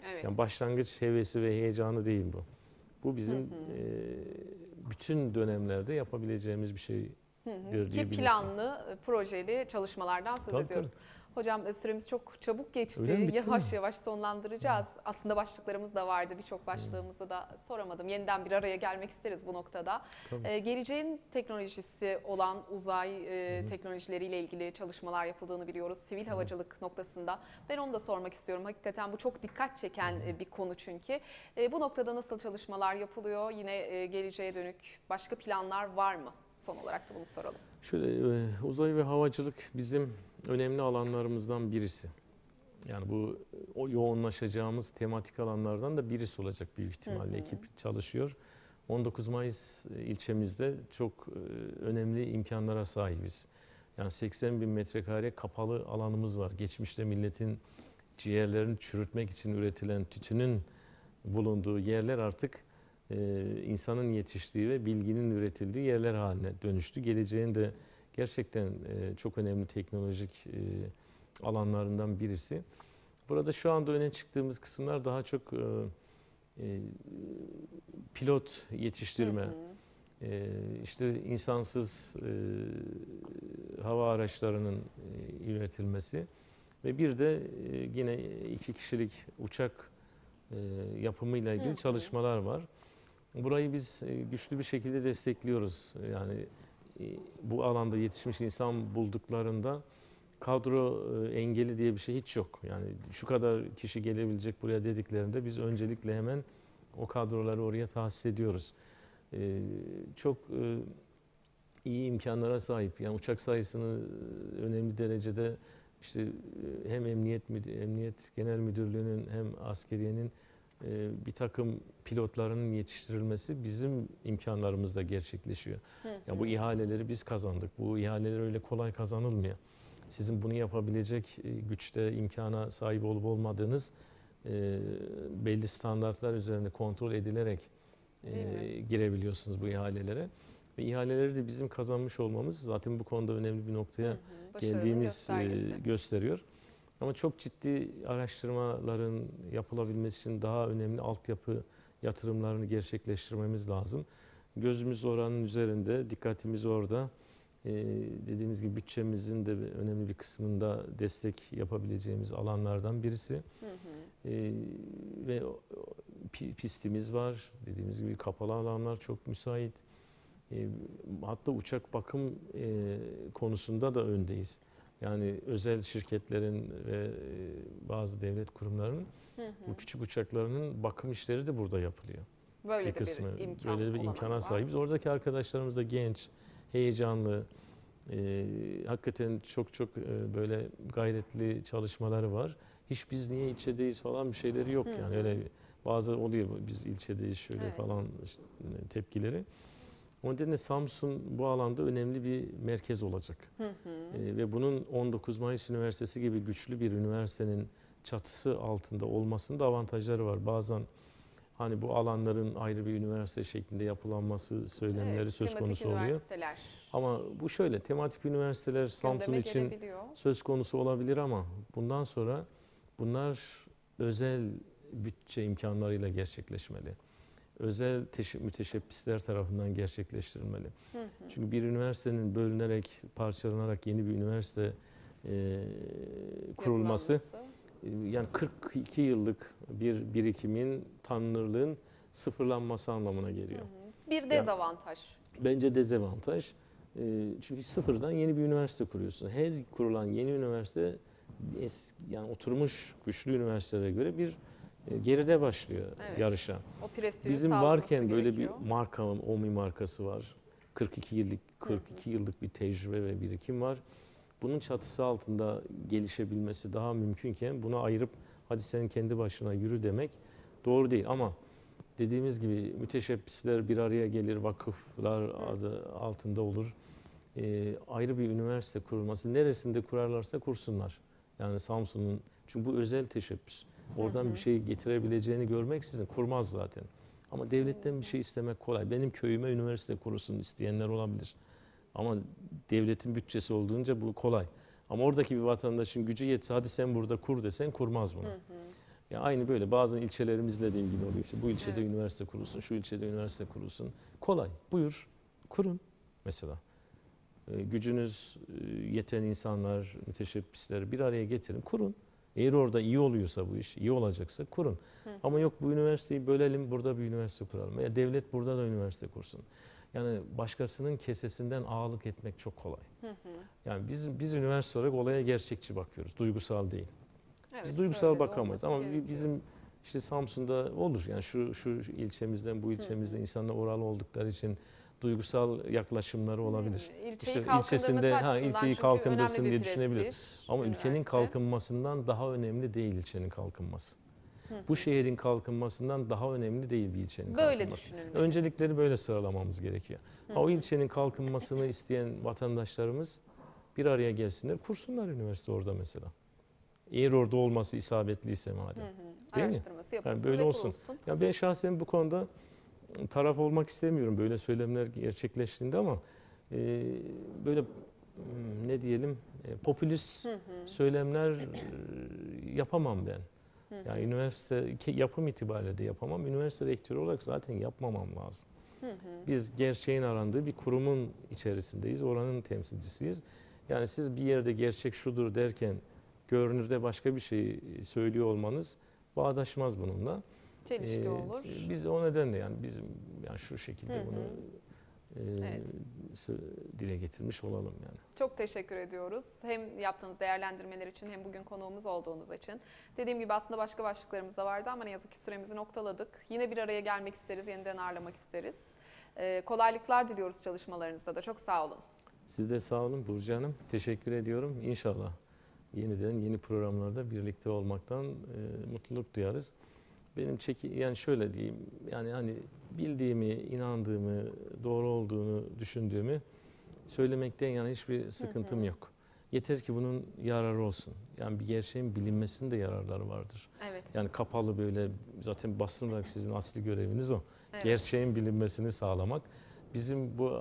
Evet. Yani başlangıç hevesi ve heyecanı değil bu. Bu bizim bütün dönemlerde yapabileceğimiz bir şeydir Ki diyebiliriz. planlı, projeli çalışmalardan söz Tabii, ediyoruz. Hocam süremiz çok çabuk geçti. Öyle mi, bitti Yavaş mi? yavaş sonlandıracağız. Aslında başlıklarımız da vardı. Birçok başlığımızı da soramadım. Yeniden bir araya gelmek isteriz bu noktada. Geleceğin teknolojisi olan uzay teknolojileriyle ilgili çalışmalar yapıldığını biliyoruz. Sivil havacılık noktasında. Ben onu da sormak istiyorum. Hakikaten bu çok dikkat çeken bir konu çünkü. Bu noktada nasıl çalışmalar yapılıyor? Yine geleceğe dönük başka planlar var mı? Son olarak da bunu soralım. Şöyle, uzay ve havacılık bizim önemli alanlarımızdan birisi. Yani bu o yoğunlaşacağımız tematik alanlardan da birisi olacak büyük ihtimalle. Ekip çalışıyor. 19 Mayıs ilçemizde çok önemli imkanlara sahibiz. Yani 80 bin metrekare kapalı alanımız var. Geçmişte milletin ciğerlerini çürütmek için üretilen tütünün bulunduğu yerler artık insanın yetiştiği ve bilginin üretildiği yerler haline dönüştü. Geleceğin de gerçekten çok önemli teknolojik alanlarından birisi. Burada şu anda öne çıktığımız kısımlar daha çok pilot yetiştirme, işte insansız hava araçlarının üretilmesi ve bir de yine 2 kişilik uçak yapımıyla ilgili çalışmalar var. Burayı biz güçlü bir şekilde destekliyoruz. Yani bu alanda yetişmiş insan bulduklarında kadro engeli diye bir şey hiç yok. Yani şu kadar kişi gelebilecek buraya dediklerinde biz öncelikle hemen o kadroları oraya tahsis ediyoruz. Çok iyi imkanlara sahip. Yani uçak sayısını önemli derecede işte hem Emniyet Genel Müdürlüğü'nün hem askeriyenin bir takım pilotlarının yetiştirilmesi bizim imkanlarımızda gerçekleşiyor. Yani bu ihaleleri biz kazandık. Bu ihaleler öyle kolay kazanılmıyor. Sizin bunu yapabilecek güçte, imkana sahip olup olmadığınız belli standartlar üzerinde kontrol edilerek girebiliyorsunuz bu ihalelere. Ve ihaleleri de bizim kazanmış olmamız zaten bu konuda önemli bir noktaya geldiğimiz gösteriyor. Ama çok ciddi araştırmaların yapılabilmesi için daha önemli altyapı yatırımlarını gerçekleştirmemiz lazım. Gözümüz oranın üzerinde, dikkatimiz orada. Dediğimiz gibi bütçemizin de önemli bir kısmında destek yapabileceğimiz alanlardan birisi. Ve pistimiz var. Dediğimiz gibi kapalı alanlar çok müsait. Hatta uçak bakım konusunda da öndeyiz. Yani özel şirketlerin ve bazı devlet kurumlarının bu küçük uçaklarının bakım işleri de burada yapılıyor. Böyle bir imkan, böyle bir imkana sahibiz. Oradaki arkadaşlarımız da genç, heyecanlı, hakikaten çok böyle gayretli çalışmaları var. Hiç biz niye ilçedeyiz falan bir şeyleri yok. Yani öyle bazı oluyor biz ilçedeyiz şöyle falan tepkileri. O nedenle Samsun bu alanda önemli bir merkez olacak. Ve bunun 19 Mayıs Üniversitesi gibi güçlü bir üniversitenin çatısı altında olmasının da avantajları var. Bazen hani bu alanların ayrı bir üniversite şeklinde yapılanması söylemleri söz konusu oluyor. Ama bu şöyle, tematik üniversiteler Samsun için söz konusu olabilir ama bundan sonra bunlar özel bütçe imkanlarıyla gerçekleşmeli. Özel müteşebbisler tarafından gerçekleştirilmeli. Çünkü bir üniversitenin bölünerek, parçalanarak yeni bir üniversite kurulması, yani 42 yıllık bir birikimin, tanınırlığın sıfırlanması anlamına geliyor. Bir dezavantaj. Yani, bence dezavantaj. Çünkü sıfırdan yeni bir üniversite kuruyorsun. Her kurulan yeni üniversite yani oturmuş güçlü üniversitelere göre bir geride başlıyor yarışa. Bizim varken böyle bir marka, OMİ markası var. 42 yıllık bir tecrübe ve birikim var. Bunun çatısı altında gelişebilmesi daha mümkünken buna ayırıp hadi sen kendi başına yürü demek doğru değil. Ama dediğimiz gibi müteşebbisler bir araya gelir, vakıflar adı altında olur. Ayrı bir üniversite kurulması, neresinde kurarlarsa kursunlar. Yani Samsun'un, çünkü bu özel teşebbüs. Oradan bir şey getirebileceğini görmeksizin kurmaz zaten. Ama devletten bir şey istemek kolay. Benim köyüme üniversite kurulsun isteyenler olabilir. Ama devletin bütçesi olduğunca bu kolay. Ama oradaki bir vatandaşın gücü yetse hadi sen burada kur desen kurmaz bunu. Ya aynı böyle bazen ilçelerimizde dediğim gibi oluyor. İşte bu ilçede Evet. üniversite kurulsun, şu ilçede üniversite kurulsun. Kolay. Buyur, kurun mesela. Gücünüz yeten insanlar, müteşebbisler bir araya getirin, kurun. Eğer orada iyi oluyorsa bu iş, iyi olacaksa kurun. Ama yok bu üniversiteyi bölelim, burada bir üniversite kuralım. Ya devlet burada da üniversite kursun. Yani başkasının kesesinden ağalık etmek çok kolay. Yani biz üniversite olarak olaya gerçekçi bakıyoruz, duygusal değil. Evet, Biz duygusal öyle de bakamayız olması ama gerekiyor. bizim işte Samsun'da olur. Yani şu ilçemizden bu ilçemizden insanlar oralı oldukları için duygusal yaklaşımları olabilir. İlçeyi İşte kalkındırması ilçesinde açısından ilçeyi çünkü kalkındırsın önemli diye bir düşünebilir. prestij, Ama ülkenin üniversite. kalkınmasından daha önemli değil ilçenin kalkınması. Bu şehrin kalkınmasından daha önemli değil bir ilçenin Böyle kalkınması. düşünülmeli. Öncelikleri böyle sıralamamız gerekiyor. O ilçenin kalkınmasını isteyen vatandaşlarımız bir araya gelsinler, kursunlar üniversite orada mesela. Eğer orada olması isabetliyse madem. Değil mi? Araştırması yapılsın Yani böyle ve olsun. kurulsun. Ya ben şahsen bu konuda taraf olmak istemiyorum böyle söylemler gerçekleştiğinde ama böyle ne diyelim popülist söylemler yapamam ben. Yani üniversite yapım itibariyle de yapamam. Üniversite rektörü olarak zaten yapmamam lazım. Biz gerçeğin arandığı bir kurumun içerisindeyiz. Oranın temsilcisiyiz. Yani siz bir yerde gerçek şudur derken görünürde başka bir şey söylüyor olmanız bağdaşmaz bununla. Çelişki olur. Biz o nedenle yani bizim yani şu şekilde bunu Evet. dile getirmiş olalım yani. Çok teşekkür ediyoruz. Hem yaptığınız değerlendirmeler için hem bugün konuğumuz olduğunuz için. Dediğim gibi aslında başka başlıklarımız da vardı ama ne yazık ki süremizi noktaladık. Yine bir araya gelmek isteriz, yeniden ağırlamak isteriz. Kolaylıklar diliyoruz çalışmalarınızda da. Çok sağ olun. Siz de sağ olun Burcu Hanım. Teşekkür ediyorum. İnşallah yeniden yeni programlarda birlikte olmaktan mutluluk duyarız. Benim yani şöyle diyeyim. Yani hani bildiğimi, inandığımı, doğru olduğunu düşündüğümü söylemekten yani hiçbir sıkıntım yok. Yeter ki bunun yararı olsun. Yani bir gerçeğin bilinmesinin de yararları vardır. Evet. Yani kapalı böyle zaten basın olarak sizin asli göreviniz o. Evet. Gerçeğin bilinmesini sağlamak. Bizim bu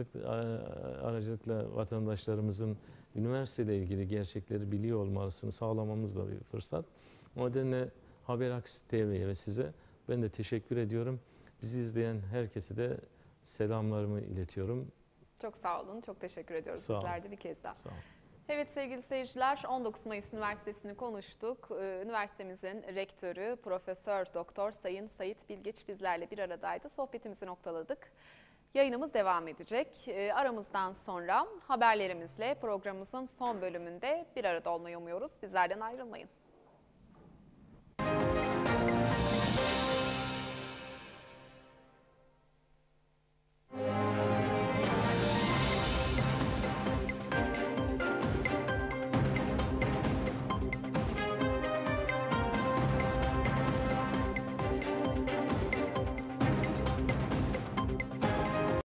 aracılıkla vatandaşlarımızın üniversiteyle ilgili gerçekleri biliyor olmasını sağlamamız da bir fırsat. O nedenle Haber Aksi TV'ye ve size ben de teşekkür ediyorum. Bizi izleyen herkese de selamlarımı iletiyorum. Çok sağ olun. Çok teşekkür ediyoruz Sağ olun. bizler de bir kez daha. Sağ olun. Evet sevgili seyirciler, 19 Mayıs Üniversitesi'ni konuştuk. Üniversitemizin rektörü Profesör Doktor Sayın Sait Bilgiç bizlerle bir aradaydı. Sohbetimizi noktaladık. Yayınımız devam edecek. Aramızdan sonra haberlerimizle programımızın son bölümünde bir arada olmayı umuyoruz. Bizlerden ayrılmayın.